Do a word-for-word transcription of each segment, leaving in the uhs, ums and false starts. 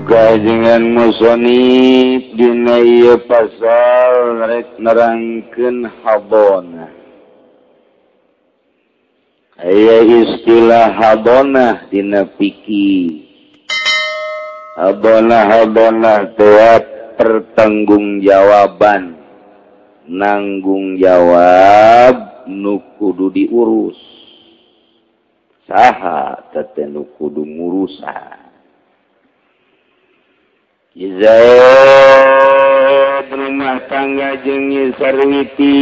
Muga dengan musonib dina ieu pasal rek nerangkeun hadonah. Aya istilah hadonah dina fikih. Hadonah-hadonah teh pertanggungjawaban, nanggung jawab nu kudu diurus. Saha teh nu kudu ngurusan. Zaid rumah tangga jeung sarwiti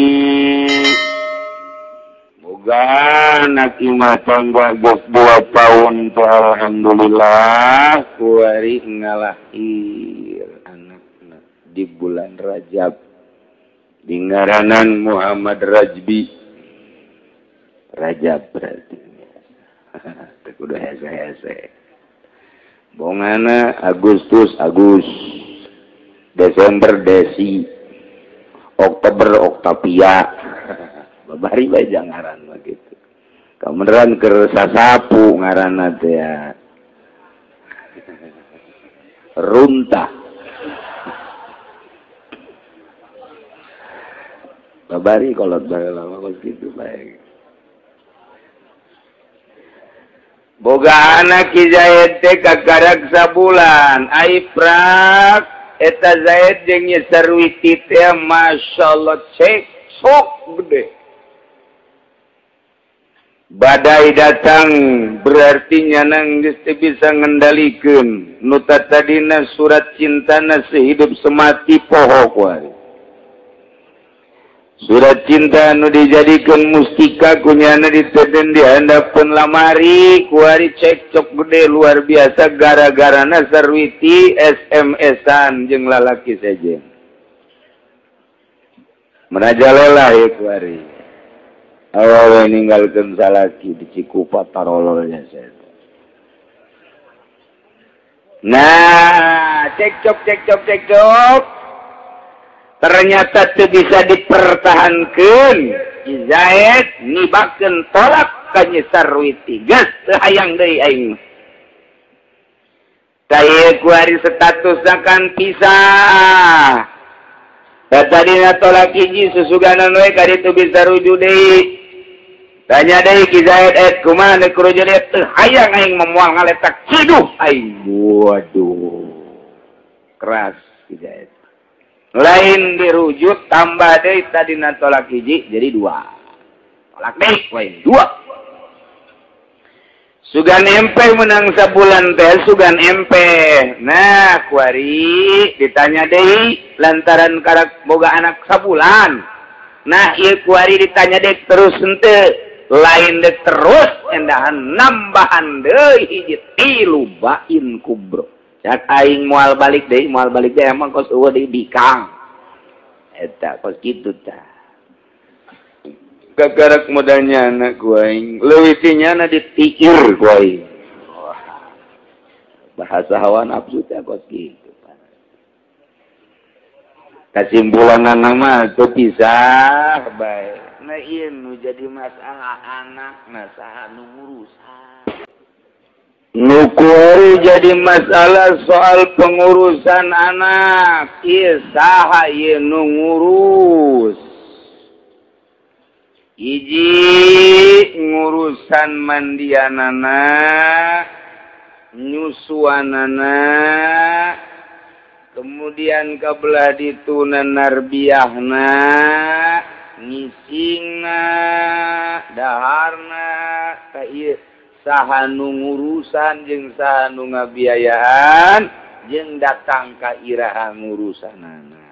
boga anak imah tangga geus dua tahun teh alhamdulillah kuari ngalahir anakna di bulan Rajab di ngaranan Muhammad Rajbi Rajab berarti teh kudu hese-hese. Bongana Agustus Agus, Desember Desi, Oktober Oktavia, babari bae jangaran mah gitu. Kameran keur sasapu ngaranna teh ya. Runta. Babari kolot bae lama kos gitu bae. Boga anak Ki Zaid teh kakarak sabulan aiprak eta Zaid jeung Nyi Sarwiti teh masyaallah cek sok gede. Badai datang berarti nyanang geus teu bisa ngendalikeun nu tadina surat cintana sehidup semati poho kuari. Surat cinta nu dijadikeun mustika kunyana diteden di handapeun lamari kuari cekcok gede luar biasa gara-garana Sarwiti S M S-an jeung lalaki sejen. Merajalela ya kuari. Awawe ninggalkeun salaki di Cikupa tarololnya saya. Nah, cekcok cekcok cekcok. Ternyata itu bisa dipertahankan. Zaid nibakeun tolak ka Nyi Sarwiti. Geus teu hayang deui aing. Taya kuari status akan pisah. Tadina tolak hiji susuganan we ka ditu bisa rujuk deui. Tanya deui Ki Zaid et kumaha deuk rujuk deui teu hayang aing memoal ngaletak ciduh aing. Waduh. Keras Ki Zaid. Lain dirujuk tambah deui tadina tolak hiji jadi dua. Tolak deui we dua. Sugan empe menang sabulan teh sugan empe. Nah, kuari ditanya deui lantaran karak boga anak sabulan. Nah, ieu kuari ditanya deui terus henteu. Lain deui terus endahan nambahan deui hiji tilu bain kubro. Cak aing moal balik deui, moal balik deui emang kos eueuh deui bikang. Eta kos kitu tah. Kakarak modalnya anak ku aing, leuwih na ditiir ku aing. Bahasa hawa nafsu teh kos kitu. Kasimpulanna mah teu pisah bae. Nah ieu nu jadi masalah anak na saha nu ngurusan. Nukuari jadi masalah soal pengurusan anak. Ieu saha ieu nu ngurus. Hiji ngurusan mandianana, nyusuanana, kemudian kabelah ditu nanarbiahna, ngisingna, daharna, ka ieu saha nu ngurusan jeung saha nu ngabiayaan jeung datang ka iraha ngurusanana.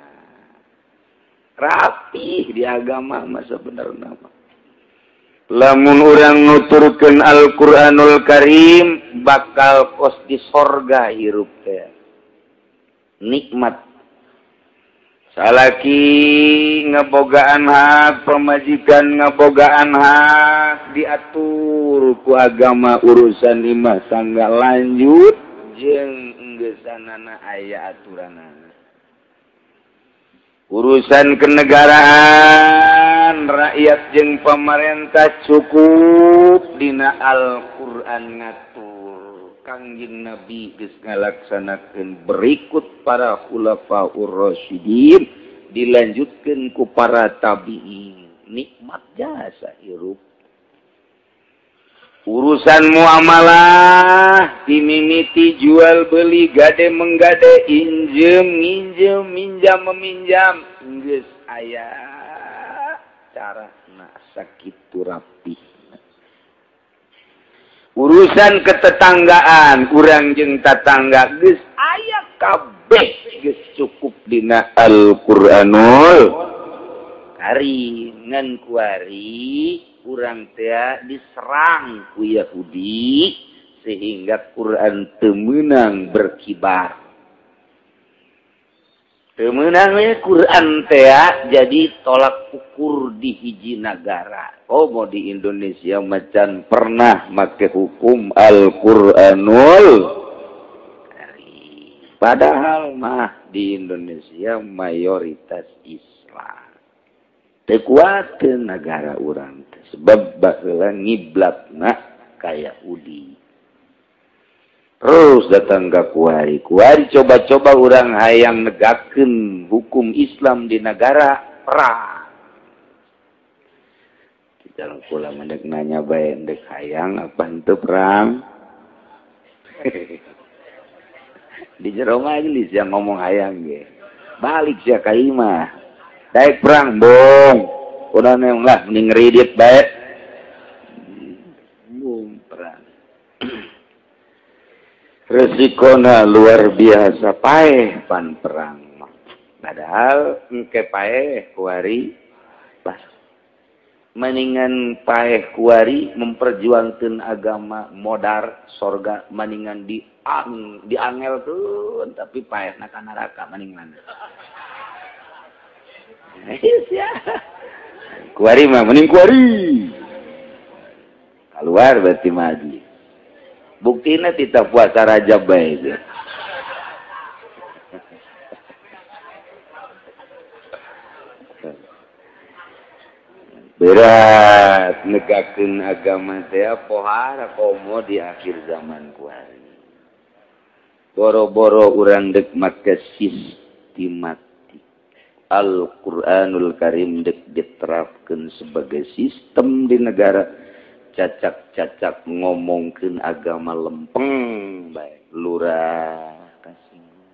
Rapih di agama mah sebenarnya mah. Lamun urang nuturkeun Al-Qur'anul Karim bakal kos di sorga hirup teh. Nikmat. Salaki ngabogaan hak, pemajikan ngabogaan hak diatur ku agama urusan imah sangga lanjut jeung enggesanana aya aturanana. Urusan kenegaraan rakyat jeung pemerintah cukup dina Al-Qur'an ngatur. Kangjeng Nabi geus ngalaksanakeun berikut para khulafaur rasyidin dilanjutkeun ku para tabi'in. Nikmat jasa hirup. Urusan muamalah dimimiti jual beli gade menggade injem minjem minjam meminjam geus aya carana sakitu rapih. Urusan ketetanggaan urang jeung tatangga geus aya kabeh geus cukup dina Al-Qur'anul Karim. Ngan kuari urang teh diserang ku Yahudi sehingga Quran teu meunang berkibar. Teu meunang we Quran teh jadi tolak ukur di hiji negara. Oh mau di Indonesia macan pernah make hukum Al-Qur'anul Karim. Padahal mah di Indonesia mayoritas Islam. Teu kuatkeun negara urang teh sebab baheula ngiblatna ka Yahudi. Terus datang ke kuari. Kuari coba-coba urang hayang negakeun hukum Islam di negara perang. Jalan pula mendek nanya bae ndek hayang apa henteu perang. Di jero majelis yang ngomong hayang ge. Balik sia ka imah. Daek perang bong. Udah neung lah mending ngridit bae. Bong perang. Resikona luar biasa paeh pan perang. Padahal engke paeh kuari pas maningan paeh kuari memperjuangkan agama modar sorga maningan di ang di angel tuh tapi paeh nak neraka maningan. Ya. Kuari mah mending kuari. Keluar berarti maju. Buktina kita puasa Rajab bae itu. Berat negakeun agama teh pohara komo di akhir zaman kuari. Boro-boro urang dek make sistematik. Al-Qur'anul Karim dek diterapkeun sebagai sistem di negara. Cacak-cacak ngomongkeun agama lempeng bae. Lurah kasinggung.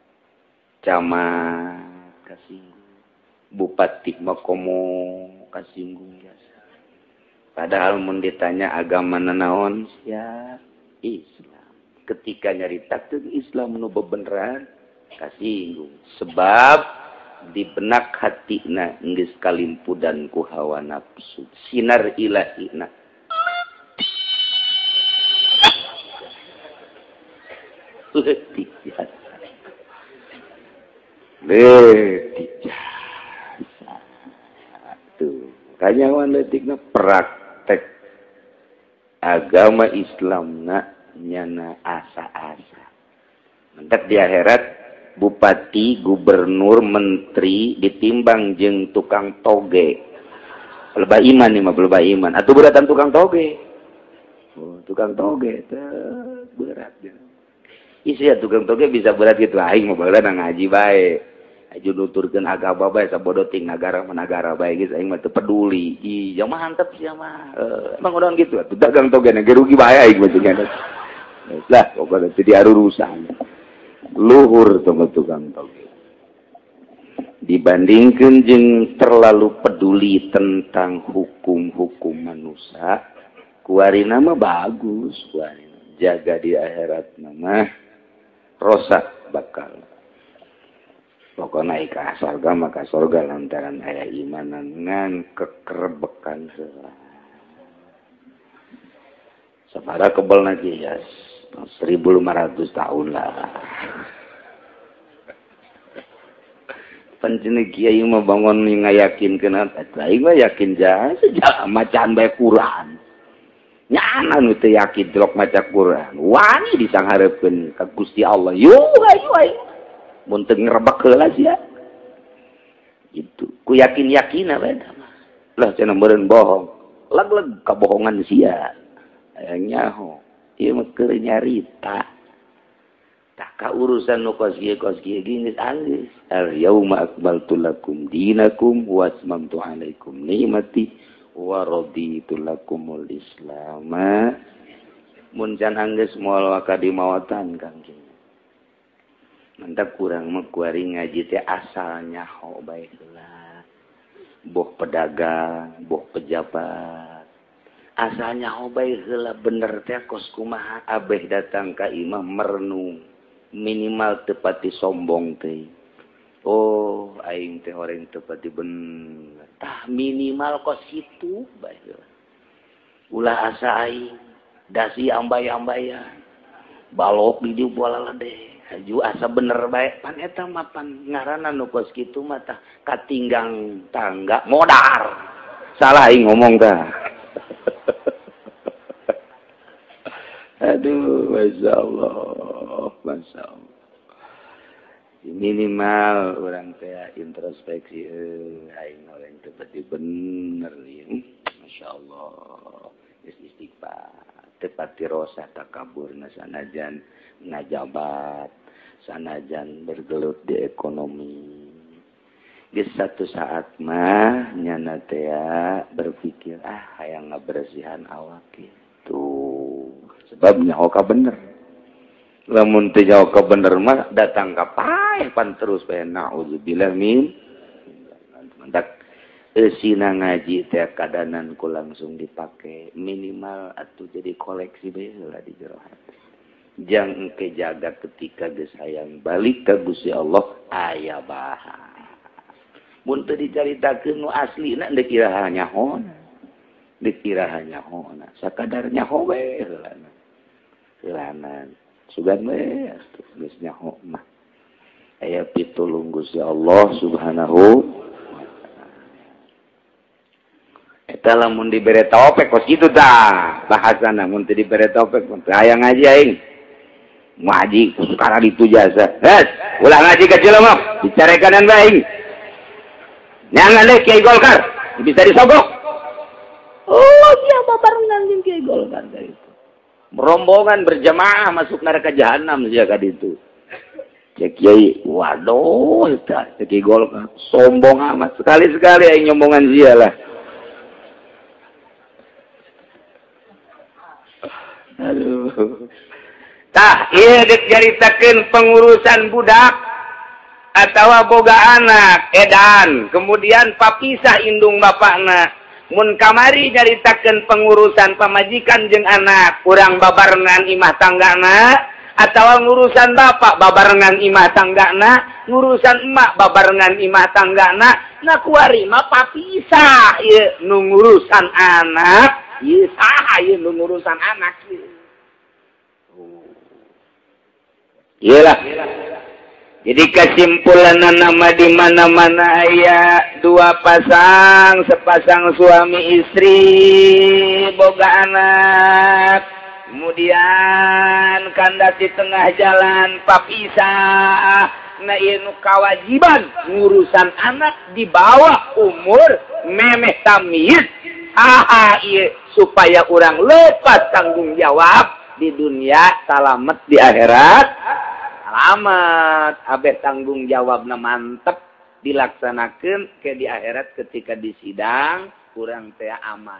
Camat kasinggung. Bupati makomo kasinggung biasa. Padahal mun ditanya agama nanaon sia Islam. Ketika nyaritakeun Islam nu bebeneran kasinggung. Sebab di benak hatina geus kalimpudan ku hawa nafsu. Sinar ilahina. Letih jasa. Letih jasa. Tuh. Kanyawan letikna praktek agama Islamna nyana asa-asa. Mentak di akhirat bupati, gubernur, menteri ditimbang jeung tukang toge. Loba iman nih mah loba iman. Atuh beratan tukang toge. Oh, tukang toge teh berat ya. Isi ya tukang toge bisa berat gitu aing mah baheula ngaji bae. Aju nuturkeun agama bae sabodo ting nagara menagara bae geus aing mah teu peduli. Iya mah hantep sia mah. Uh, emang urang gitu atuh dagang toge na rugi bae aing mah cenah. Lah pokoknya teu diarurusan. Luhur tong tukang toge. Dibandingkeun jeung terlalu peduli tentang hukum-hukum manusia, kuarina mah bagus kuarina. Jaga di akhirat mah rosak bakal. Pokoknya ika sorga maka sorga lantaran aya imanan ngan kekerbekan heula. Sabaraha kebal lagi ya seribu lima ratus tahun lah. Pancen kiai mah bangun ngayakinkeun eta aing mah yakin jah sejak macan bae Quran. Nyana nu teu yakin telok maca Quran. Wani disanghareupeun ka Gusti Allah. Yo ayo ayo. Mun teu ngrebek heula sia. Gitu. Ku yakin-yakin we eta mah. Lah cenah meureun bohong. Leg-leg kabohongan sia. Aya nyaho. Ieu mah keur nyarita. Tah ka urusan nu kos kieu kos kieu geus alus. Al yauma akmaltu lakum dinakum wa atmamtu alaikum nikmati wa raditu lakumul Islam. Mun can anggeus moal waka dimawatan Kang. Mantap kurang mah kuari ngaji teh asalnya ho bae heula. Boh pedagang, boh pejabat. Asalnya ho bae heula bener teh kos kumaha abeh datang ka imah merenung. Minimal tepati sombong teh. Oh, aing teh horeng tepati bener. Tah minimal kos kitu bae heula. Ulah asa aing dasi ambay-ambayan. Balok di dieu bola lade. Haju asa bener bae pan eta mah pan ngaranna nu kos kitu mah tah katinggang tangga modar. Salah aing ngomong tah. Aduh, Masya Allah, Masya Allah. Minimal orang teh introspeksi, eh, aing orang teh berarti bener ya. Masya Allah, istighfar. Tepati rosa takabur sanajan ngajabat, sanajan bergelut di ekonomi. Di satu saat mah nyana teh berpikir ah hayang ngabersihan awak itu. Sebab nyaho ka bener. Lamun teu nyaho ka bener mah datang ka pae pan terus bae naudzubillah min. Mendak eusina ngaji teh kadanan ku langsung dipake minimal atuh jadi koleksi bae heula di jero hati. Jang engke jaga ketika geus hayang balik ka Gusti Allah aya baha. Mun teu dicaritakeun nu aslina deuk iraha nyahona. Deuk iraha nyahona. Sakadar nyaho bae heula. Silanan sugan we atuh geus nyaho mah aya pitulung Gusti Allah Subhanahu eta lamun dibere taufik kos kitu tah bahasana mun teu dibere taufik mun teu aya ngaji aing ngaji perkara ditu jasahes ulah ngaji ka Cileumeup dicarekan bae aing nyangan deui Kiai Golkar bisa disogok oh iya babarengan jeung Kiai Golkar teh rombongan berjamaah masuk neraka jahanam sia ka ditu. Cek Kiai, waduh, eta cek Golkar sombong amat sekali-sekali aing nyombongan sia lah. Aduh. Tah, ieu deuk caritakeun pengurusan budak atawa boga anak edan, kemudian papisah indung bapakna. Mun kamari nyaritakeun pengurusan pamajikan jeung anak kurang babarengan imah tanggana atawa ngurusan bapak babarengan imah tanggana ngurusan emak babarengan imah tanggana na kuari mah papisah ieu nu ngurusan anak ieu saha ieu nu ngurusan anak ieu ieu lah. Jadi kesimpulan nama di mana-mana ayat dua pasang, sepasang suami istri, boga anak, kemudian kandas di tengah jalan papisah, na ieu nu kawajiban ngurusan anak di bawah umur memeh tamyiz, aha ieu supaya orang lepas tanggung jawab di dunia, salamet di akhirat. Alamat abeh tanggung jawabna mantep dilaksanakeun ke di akhirat ketika di sidang kurang teh aman.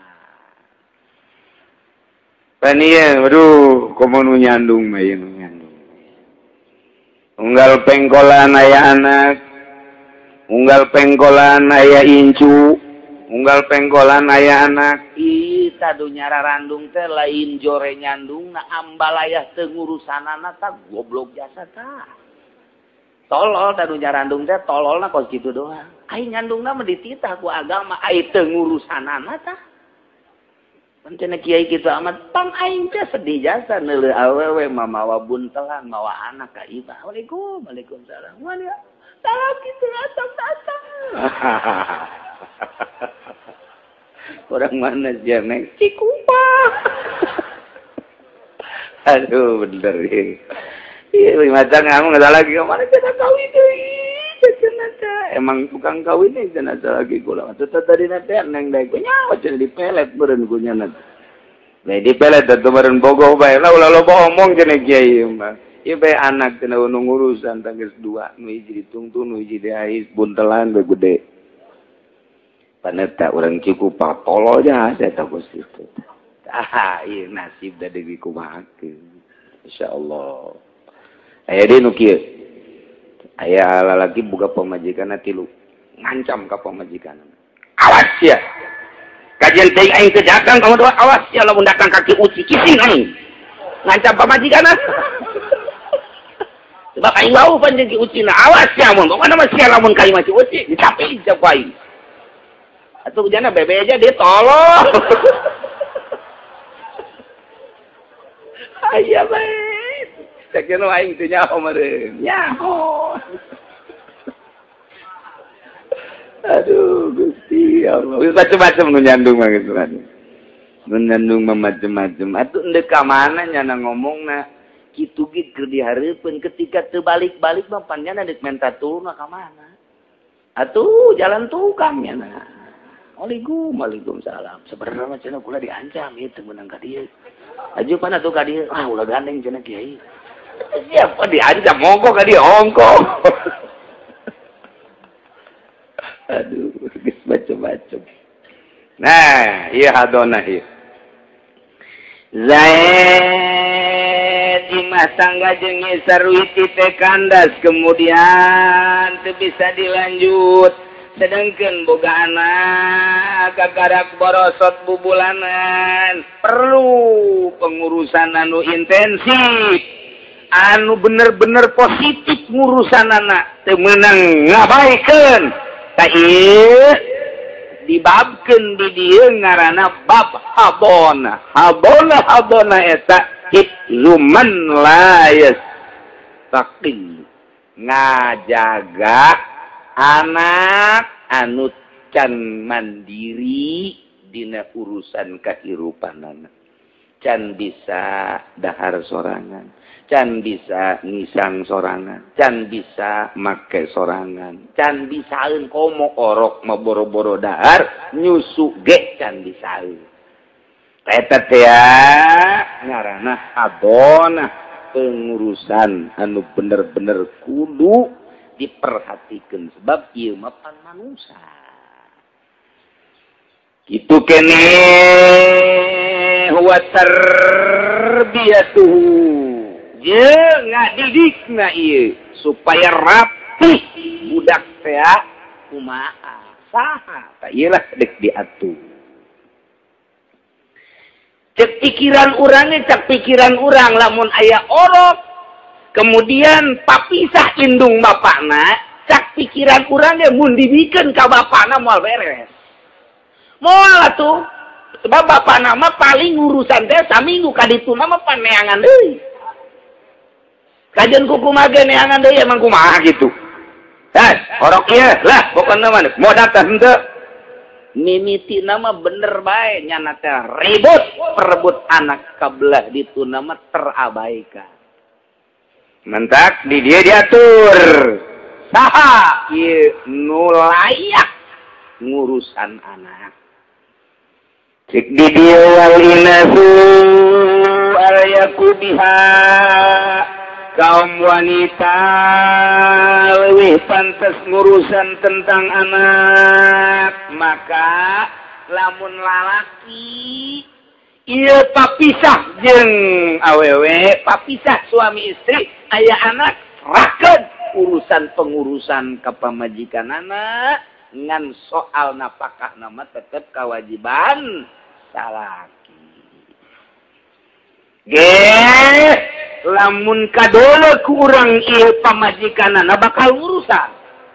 Panieu aduh komo nu nyandung mah ieu nu nyandung. Unggal pengkolan aya anak, unggal pengkolan aya incu, unggal pengkolan aya anak. Ih tadu nyararandung teh lain jore nyandung na ambalayah teu ngurusanana tah goblok jasa tah. Tolol tadu nyarandung teh tololna kos kitu doang. Ai nyandungna mah dititah ku agama, ai teu ngurusanana tah. Pancen kiai kitu amat pang aing teh sedih jasa neuleuh awewe mamawa buntelan mawa anak ka ibah. Waalaikumsalam. Waalaikumsalam. Waalaikumsalam kitu datang-datang. Orang mana sih neng Cikupa. Aduh bener ya. Iya macam kamu nggak salah lagi kemana jangan kawin deh. Emang tukang kawin nih jangan salah lagi gula. Tetap tadi nanti neng dek punya macam di pelet beren punya nanti. Jadi pelet tuh beren bogoh bae. Lah ulah lo omong cenah kiai mah. Ieu bae anak cenah nu ngurusan tanggeus dua, nu hiji ditungtun, nu hiji diais buntelan bae gede. Paneta urang cukup patolo aja saya takut situ. Ah, ieu nasib da deui kumahakeun. Insyaallah. Aya deui nu kieu. Aya lalaki boga pamajikanna tilu. Ngancam ka pamajikanna. Awas ya. Kajian teh aing teh datang kamu doa awas ya lamun datang kaki uci kising aing. Ngancam pamajikanna. Sebab aing bau panjang ki uci na awas ya mun. Pokona mah sia lamun kai mah uci dicapi jap aing. Atuh jana bebe aja dia tolong. Aya bae. Sakeun aing teh nyaho meureun. Nyaho. Aduh, Gusti Allah. Macam-macam nu nyandung mah gitu kan. Nu nyandung mah macam-macam. Atuh endeu ka mana nyana ngomongna kitu ge keur dihareupeun ketika teu balik-balik mah panjana deuk menta tuluna ka mana. Atuh jalan tukang nyana. Waalaikum, waalaikumsalam. Sebenarnya mah cenah kula diancam ieu teu meunang ka dieu. Ajupan atuh ka dieu. Ah ulah gandeng cenah kiai. Siapa diancam monggo ka dieu ongko. Aduh, macam-macam. Nah, iya hadona iya. Zaid dimasangga jeung sarwiti teh kandas kemudian teu bisa dilanjut. Sedengkeun boga anak kagarak borosot bubulanan perlu pengurusan anu intensif anu bener-bener positif ngurusan anak teu meunang ngabaikeun. Ta ieu dibabkeun di dieu ngaranna bab habona. Habona habona eta hifzuman layas taqi. Ngajaga anak anu can mandiri dina urusan kahirupanana. Can bisa dahar sorangan. Can bisa ngisang sorangan, can bisa make sorangan, can bisaeun komo orok mah boro-boro dahar nyusu ge can bisaeun. Eta teh ngaranna habona pengurusan anu bener-bener kudu diperhatikeun sebab ieu mah pan manusia. Kitu keneh huwa tarbiyatuhu. Je ngadidikna ieu supaya rapi budak teh kumaha saha ta ieu lah dek diatur. Cek pikiran urang cek pikiran urang lamun aya orok kemudian papisah indung bapakna cek pikiran urang ge mun dibikeun ka bapakna moal beres. Moal atuh sebab bapakna mah paling urusan teh saminggu ka ditu mah paneangan deui. Kajian kuku mage neangan deui emang kumaha gitu. Heh, orok ieu lah pokona mah mau datang henteu. Mimitina mah bener bae nyana teh ribut perebut anak kabelah ditu nama terabaikan. Mentak di dia diatur. Saha ieu nu layak ngurusan anak. Cek di dia walinasu al yakubiha. Kaum wanita lebih pantas ngurusan tentang anak, maka lamun lalaki ieu papisah jeung awewe, papisah suami istri aya anak rakeun urusan pengurusan ka pamajikan anak ngan soal napakah nama tetep kewajiban salaki. Ge lamun kadola ku urang ieu pamajikanana bakal urusan.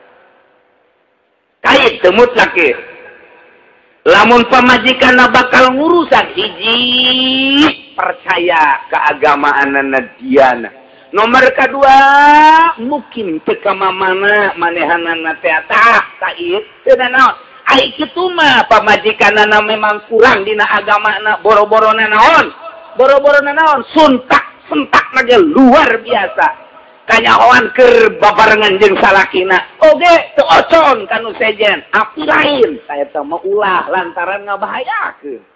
Kait temut laki. Lamun pamajikanana bakal ngurusan hiji percaya keagamaanana diana. Nomor kedua mungkin teu ka mamana manehanana teh tah kait teu naon. Ai kitu mah pamajikanana memang kurang dina agamana boro-borona naon? Boro-borona naon? Suntak sentak lagi luar biasa. Kanyahoan keur babarengan jeung salakina. Oge teu ocon kanu sejen. Api lain saya teh mah ulah lantaran ngabahayakeun.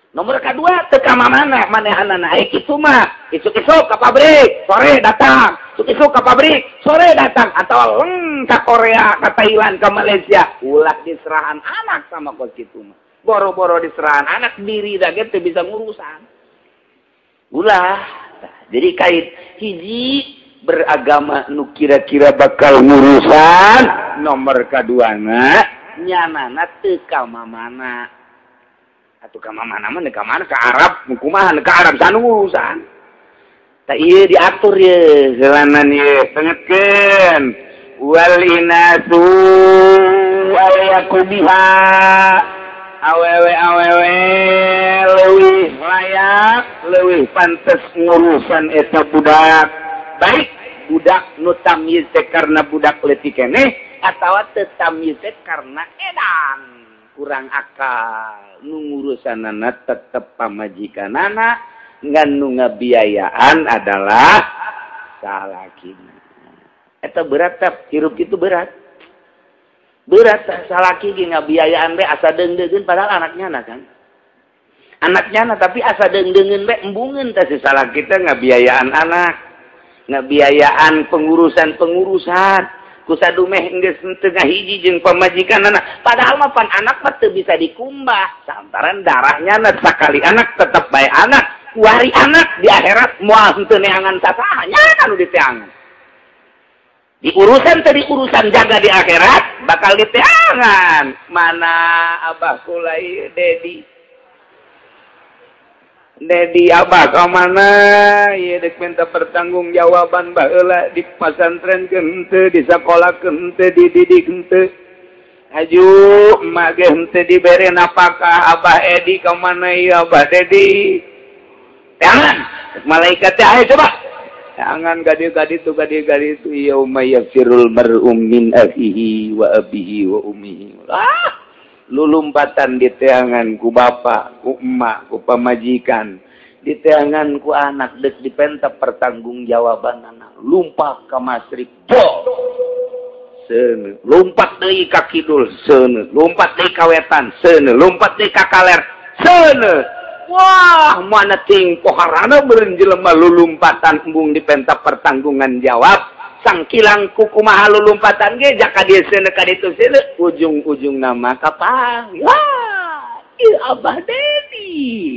Nomor kedua, teka mana, manehanana, eh itu mah, isuk-isuk ke pabrik, sore datang, isuk-isuk ke pabrik, sore datang, atau leng ke Korea, ke Thailand, ke Malaysia, ulah diserahan anak sama kos gitu mah. Boro-boro diserahan anak diri dah gitu bisa ngurusan. Ulah, nah, jadi kait hiji beragama nu kira-kira bakal ngurusan, nomor kedua na, nyanana teka mamana. Atau ke mana mana ke mana ke Arab kumaha ke Arab sana urusan tak iya diatur ya jalanan ya tengetkeun wal inasu ayakubiha awewe awewe leuwih layak leuwih pantes ngurusan eta budak baik budak nu tamyiz karena budak leutik keneh atawa teu tamyiz karena edan kurang akal nu ngurusanana tetep pamajikanana ngan nu ngabiayaan adalah salakina eta berat teh hirup itu berat berat salaki ge ngabiayaan we asa deung-deungeun padahal anaknya na kan anaknya na tapi asa deung-deungeun we embungeun teh si salaki teh ngabiayaan anak ngabiayaan pengurusan-pengurusan kusadu meh geus tengah hiji jeung pamajikanana padahal mah pan anak mah teu bisa dikumbah lantaran darahnya na sakali anak tetep bae anak kuari anak di akhirat moal henteu neangan sasaha nya anu diteangan di urusan teh di urusan jaga di akhirat bakal diteangan mana abah kulai dedi Dedi abah ka mana ieu dek minta pertanggungjawaban baheula di pasantren henteu di sakola henteu dididik henteu aju emak ge henteu dibere napakah abah Edi ka mana ieu abah Dedi jangan malaikat teh ayo coba jangan gadi-gadi tu gadi-gadi tu yauma yafirul mar'um min akhihi wa abihi wa ummihi ah lulumpatan di teangan ku bapak, ku emak, ku pamajikan, di teangan ku anak dek dipenta pertanggungjawaban anak, lumpat ke masrik, boh, sene, lumpat dari kaki kidul, sene, lumpat dari kawetan, sene, lumpat dari kakaler, sene, wah mana ting poharana berenjelema lulumpatan embung dipenta pertanggungan jawab. Sang kilang kukumaha lulumpatan ge jaka dia sene ka ditu sene ujung-ujung nama kapang wah ieu abah Dedi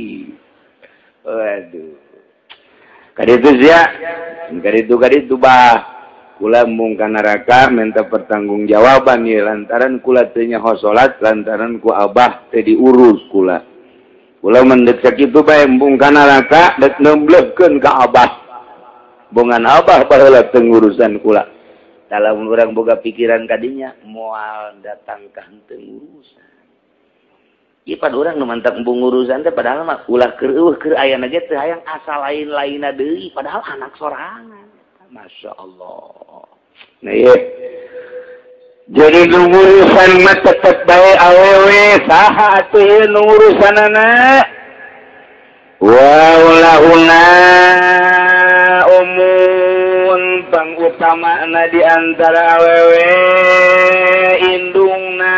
waduh ka ditu sia ka ditu ka ditu bah kula mung ka neraka minta pertanggungjawaban ieu lantaran kula teu nyaho salat lantaran ku abah teu diurus kula kula mendek sakitu bae mung ka neraka dek nemblehkeun ka abah bongan abah baheula teu ngurusan kula. Dalam urang boga pikiran kadinya moal datang ka henteu ngurusan. Ieu pan urang nu mantap embung ngurusan teh padahal mah ulah keur eueuh keur ayana ge teu hayang asal lain-lainna deui padahal anak sorangan. Masyaallah. Nah ieu jadi nu ngurusan mah tetep bae awewe saha atuh ieu nu ngurusanana? Wa ulahuna umun pang utama na di antara awewe indungna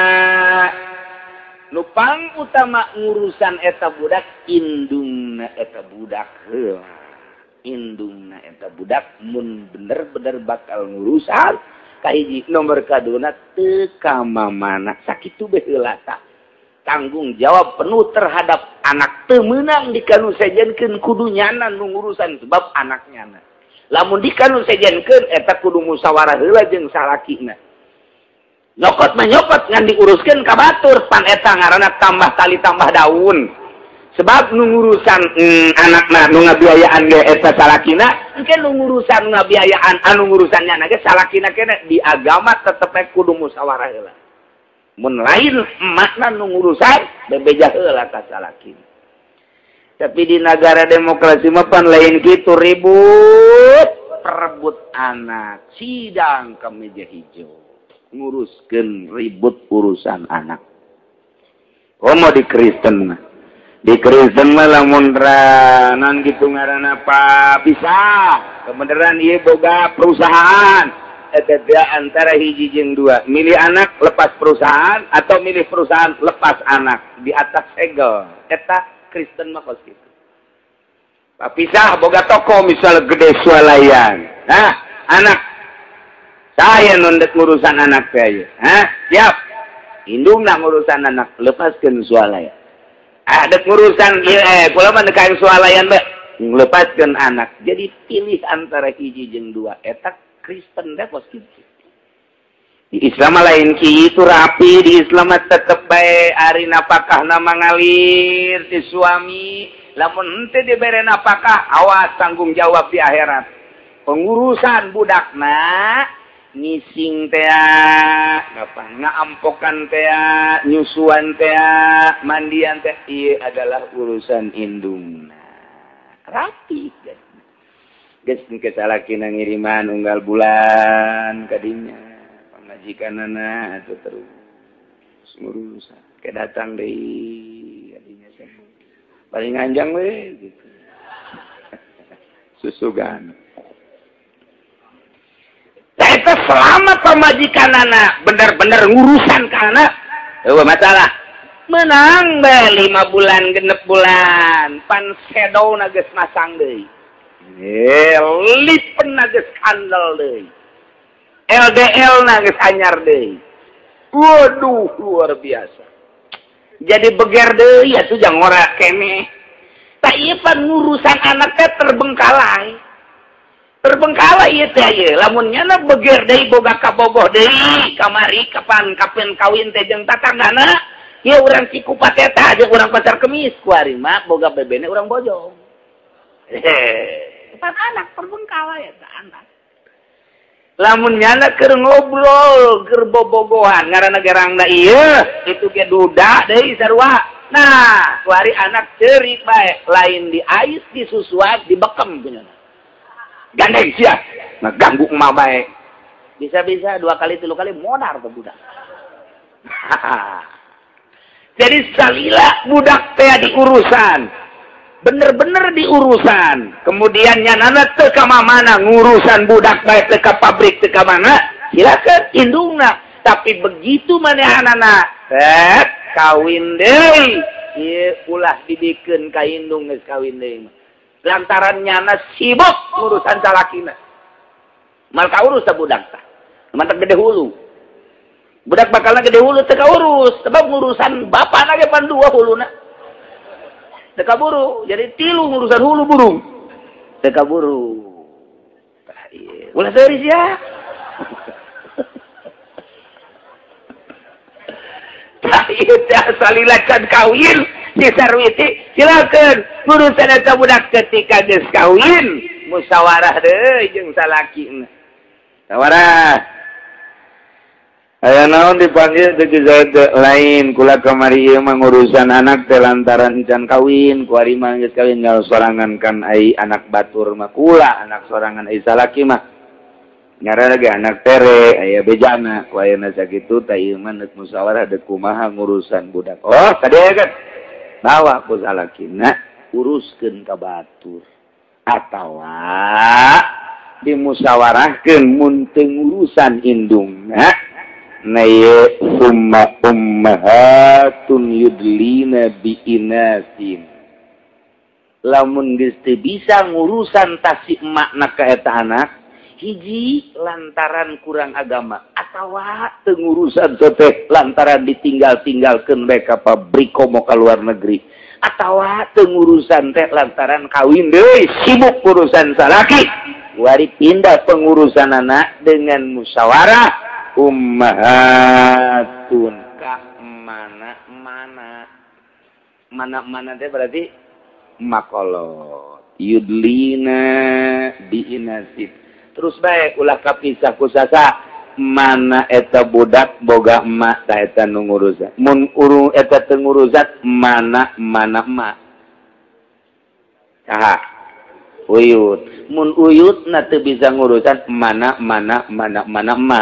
nu pang utama ngurusan eta budak indungna eta budak heula indungna eta budak mun bener-bener bakal ngurusan kahiji nomor kaduna teu ka mamana sakitu bae heula tah tanggung jawab penuh terhadap anak teu meunang dikanu sejenkeun kudu nyana nu ngurusan sebab anaknya na. Lamun dikanu sejenkeun eta kudu musyawarah heula jeung salakina. Nyokot mah nyokot ngan diuruskeun ka batur pan eta ngaranna tambah tali tambah daun. Sebab nu ngurusan mm, anakna nu ngabiayaan ge eta salakina, engke nu ngurusan ngabiayaan anu ngurusannya na ge salakina keneh di agama tetep kudu musyawarah heula. Mun lain emakna nu ngurusan bebeja heula ka salakina. Tapi di negara demokrasi mah pan lain kitu ribut perebut anak sidang ke meja hijau nguruskeun ribut urusan anak. Oh mau di Kristen mah di Kristen mah lamun ranan gitu ngaranna apa bisa kebenaran ieu boga perusahaan eta antara hiji jeung dua milih anak lepas perusahaan atau milih perusahaan lepas anak di atas segel eta Kristen mah kos gitu. Pisah boga toko misalnya gede swalayan. Nah, anak saya nundek ngurusan anak saya. Hah? Siap. Indung nak ngurusan anak, lepaskan swalayan. Ada ngurusan eh kula mah kain swalayan be, lepaskan anak. Jadi pilih antara hiji jeung dua. Eta Kristen deh kos gitu. Di Islam lain ki itu rapi, di Islam tetep bae ari napakah nama ngalir si suami, lamun henteu dibere napakah awas tanggung jawab di akhirat. Pengurusan budakna ngising teh, apa ngaampokan teh, nyusuan teh, mandian teh ieu adalah urusan indungna. Rapi guys. Geus kesalakina ngiriman unggal bulan kadinya. Majikanana atuh terus ngurusan ke datang deui adinya saya paling anjang we gitu susugan tah eta selama pamajikanana bener-bener ngurusan kana eueuh masalah menang be lima bulan genep bulan pan sedowna geus masang deui eh lipna geus kandel deui L D L na geus anyar deui. Waduh, luar biasa. Jadi beger deui atuh jang ora keneh. Tah ieu pan ngurusan anak teh terbengkalai. Terbengkalai ieu teh ieu. Lamun nyana beger deui boga kabogoh deui, kamari kapan kapen kawin teh jeung tatanggana, ieu urang cikupat eta jeung urang pacar kemis ku ari mah boga bebene urang bojong. Hehe. Pan anak terbengkalai eta anak. Lamun nyana keur ngobrol, keur bobogohan, ngaranna gerangna ieu, itu ge duda deui sarua. Nah, kuari anak ceurik bae, lain di ais disusuat dibekem punyana. Gandeng sia, nah ganggu emak bae. Bisa-bisa dua kali tilu kali modar tuh budak. Jadi salila budak teh diurusan. Bener-bener diurusan. Kemudian nyanana teu ka mana ngurusan budak bae teu ka pabrik teu ka mana, silakeun indungna. Tapi begitu manehanana, teh kawin deui, ieu ulah didikeun ka indung geus kawin deui. Lantaran nyana sibuk ngurusan salakina. Mal kaurus teh budak tah. Mantep gede hulu. Budak bakalna gede hulu teu kaurus, sebab ngurusan bapana ge pan dua huluna. Teka buru, jadi tilu ngurusan hulu burung. Teka buru. Ulah serius ya. Tak iya salilacan kawin si Sarwiti silakan ngurusan eta budak ketika geus kawin musyawarah deui jeung salaki. Musyawarah. Aya naon dipanggil teh lain kula kamari ieu mah ngurusan anak teh lantaran encan kawin ku ari mah geus kawin ngal sorangan kan ai anak batur mah kula anak sorangan ai salaki mah nyara lagi anak tere aya bejana ku ayeuna sakitu tah ieu mah neuk musyawarah deuk kumaha ngurusan budak. Oh tadi kan bawa ku salakina uruskeun ka batur atawa dimusyawarahkeun mun teu ngurusan indungna. Naya summa ummahatun yudlina biinasin. Lamun geus teu bisa ngurusan tasik makna ka eta anak, hiji lantaran kurang agama atawa teu ngurusan teh lantaran ditinggal-tinggalkeun bae ka pabrik komo ka luar negeri atawa teu ngurusan teh lantaran kawin deui sibuk urusan salaki. Wari pindah pengurusan anak dengan musyawarah ummahatun ka mana mana mana mana teh berarti makolot yudlina biinasid terus bae ulah kapisah ku sasa mana eta budak boga emak tah eta nu ngurusan mun urung eta teu ngurusan mana mana emak saha uyut mun uyut na teu bisa ngurusan mana mana mana mana emak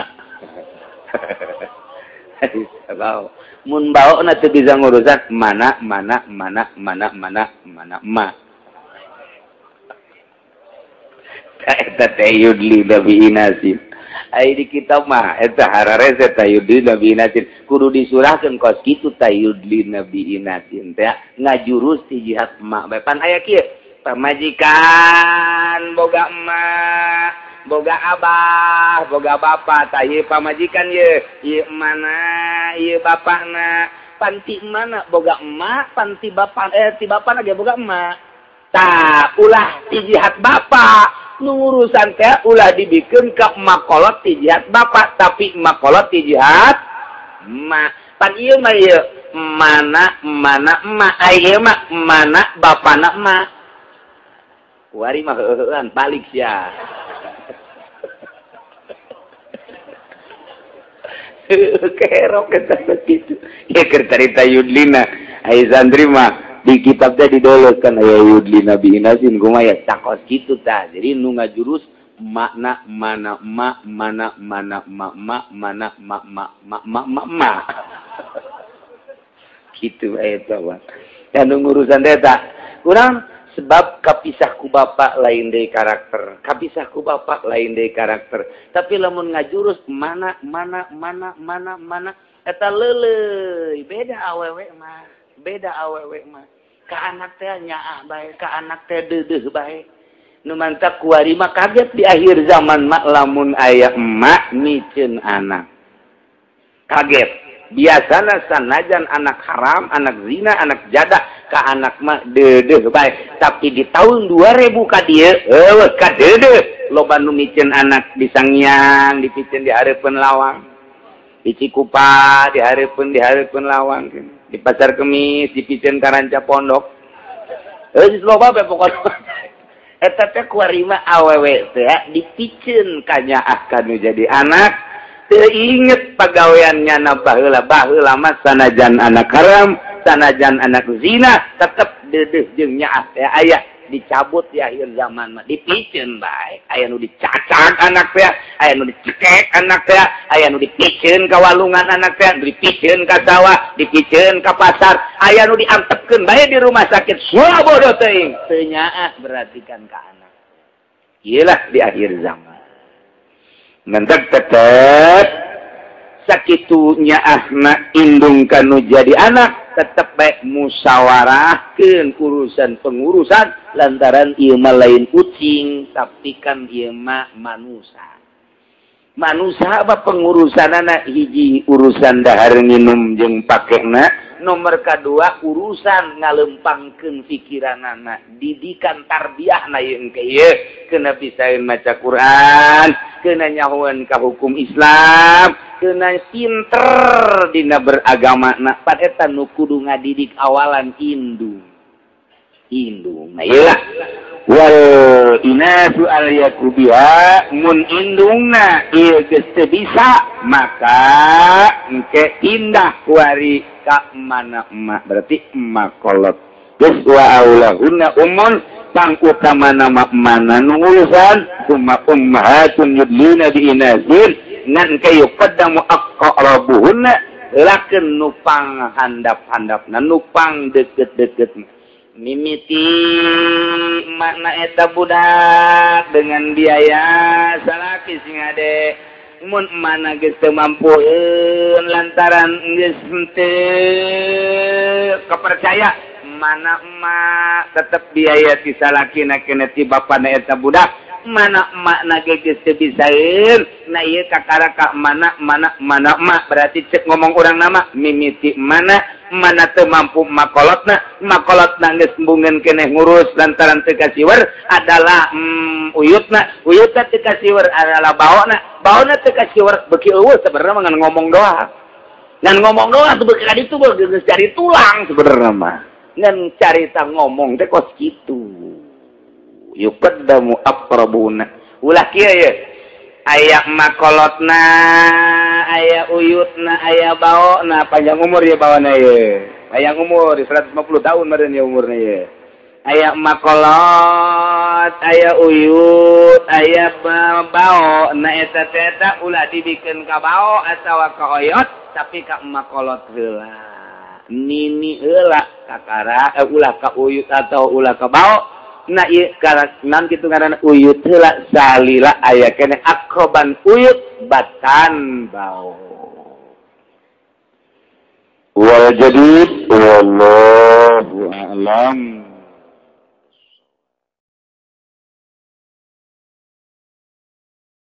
bau mun bau na teu bisa ngurusan mana mana mana mana mana mana emak eta teh yudli da biinasid Ai di kitab mah eta hararese tayudli nabi inatin kudu disurahkeun kos kitu tayudli nabi inatin teh ngajurus ti jihad emak bae pan aya kieu pamajikan boga emak boga abah boga bapak tah ieu pamajikan ye ieu mana ieu bapakna panti mana boga emak panti bapak eh ti bapakna ge boga emak tah ulah ti jihad bapak nu urusan teh ulah dibikeun ka makolot ti jihad bapak tapi makolot ti jihad emak pan ieu mah ieu mana mana emak aya mah mana bapana emak wari mah heueuan balik sia kerok eta kitu ya keur carita yudlina aya santri mah di kitabnya didoloskan aya yudli nabi inasin kumaya takos gitu tah jadi nu ngajurus makna mana mak mana mana mak mak mana mak mak mak mak mak mak gitu aya tawar dan ngurusan eta kurang sebab kapisah ku bapak lain deui karakter kapisah ku bapak lain deui karakter tapi lamun ngajurus mana mana mana mana mana eta leuleuy beda awewe mah beda awewe mah ka anak teh nyaah bae ka anak teh deudeuh bae nu mantap kuari mah kaget di akhir zaman mak lamun aya emak micieun anak kaget biasana sanajan anak haram anak zina anak jada ka anak mah deudeuh bae tapi di tahun dua ribu ka dieu eueuh ka deudeuh loba nu micieun anak di Sanghyang dipicieun di hareupeun lawang di Cikupa di hareupeun di hareupeun lawang di Pasar Kemis dipicieun ka Ranca Pondok geus loba bae pokona eta teh kuari mah awewe teh dipicieun ka nyaah kanu jadi anak teu inget pagaweannya na baheula baheula mah sanajan anak haram sanajan anak zina tetep deudeuh jeung nyaah teh aya dicabut di akhir zaman mah dipicieun bae aya nu dicacak anak teh aya nu dicekek anak teh aya nu dipicieun ka walungan anak teh dipicieun ka sawah dipicieun ka pasar aya nu diantepkeun bae di rumah sakit suabodo teuing teu nyaah berarti kan ka anak ieu lah di akhir zaman mentek tetep sakitu nyaahna indung kanu jadi anak tetep baik musyawarahkeun urusan pengurusan lantaran ieu mah lain kucing tapi kan ieu mah manusia manusia apa pengurusanana hiji urusan dahar minum jeung pakena nomor kadua urusan ngalempangkeun pikiranana didikan tarbiyahna ieu engke ieu keuna pisaeun maca Quran keuna nyahoeun ka hukum Islam keuna pinter dina beragama na pan eta nu kudu ngadidik awalan indung indung nah ieu lah wal inasu al yakubiha mun indungna ieu geus teu bisa maka engke pindah kuari ka mana emak berarti emak kolot geus wa aulahunna ummun pang utamana mak mana nu urusan umma ummahatun yudlina bi inazin ngan kayu qaddamu aqrabuhunna lakeun nupang handap-handapna nupang deukeut-deukeut mimiti makna eta budak dengan biaya salaki sing ade mun mana geus teu mampueun lantaran geus teu kepercaya mana emak tetep biaya ti salakina kena ti bapana eta budak mana emak na geus teu bisaeun na ieu kakara ka mana mana mana emak berarti cek ngomong urang nama mimiti mana mana teu mampu makolotna makolotna geus mbungeun keneh ngurus lantaran teu kasiwer adalah mm, uyutna uyutna teu kasiwer adalah baona baona teu kasiwer beuki eueuh sebenarnya ngan ngomong doang ngan ngomong doang teu beuki ka ditu geus cari tulang sebenarnya mah ngan carita ngomong teh kos kitu yuqaddamu aqrabuna ulah kieu ye aya makolotna aya uyutna aya baona panjang umur ya baona ye panjang umur seratus lima puluh tahun meureun ya umurna ye aya makolot aya uyut aya baona eta eta ulah dibikeun ka bao atawa ka oyot tapi ka makolot heula nini heula kakara eh, ulah ka uyut atau ulah ka bao na ieu karaknan kitu ngaranna uyut heula salila aya keneh akroban uyut batan bau. Wal jadid wallahu a'lam.